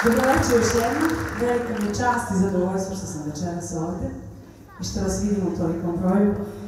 Dobroveče još jednom, velika mi je čast i zadovoljstvo što sam večeras ovde i što vas vidim u tolikom broju.